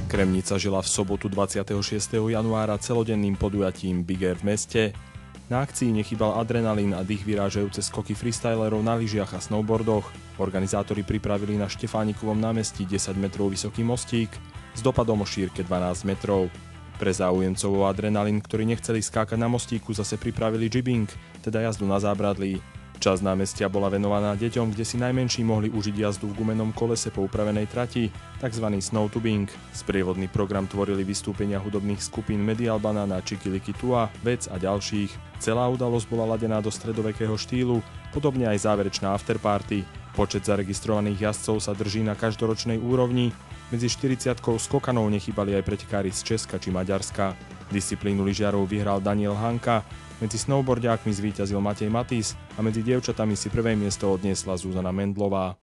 Kremnica žila v sobotu 26. januára celodenným podujatím Big Air v meste. Na akcii nechýbal adrenalín a dých vyrážajúce skoky freestylerov na lyžiach a snowboardoch. Organizátori pripravili na Štefánikovom námestí 10 metrov vysoký mostík s dopadom o šírke 12 metrov. Pre záujemcov o adrenalín, ktorí nechceli skákať na mostíku, zase pripravili jibbing, teda jazdu na zábradlí. Časť námestia bola venovaná deťom, kde si najmenší mohli užiť jazdu v gumenom kolese po upravenej trati, tzv. Snowtubing. Sprievodný program tvorili vystúpenia hudobných skupín Medial Banana, Čikiliki Tua, Vec a ďalších. Celá udalosť bola ladená do stredovekého štýlu, podobne aj záverečná afterparty. Počet zaregistrovaných jazdcov sa drží na každoročnej úrovni. Medzi 40-kou skokanov nechýbali aj pretekári z Česka či Maďarska. Disciplínu lyžiarov vyhral Daniel Hanka, medzi snowboardiákmi zvíťazil Matej Matís a medzi dievčatami si prvé miesto odniesla Zuzana Mendlová.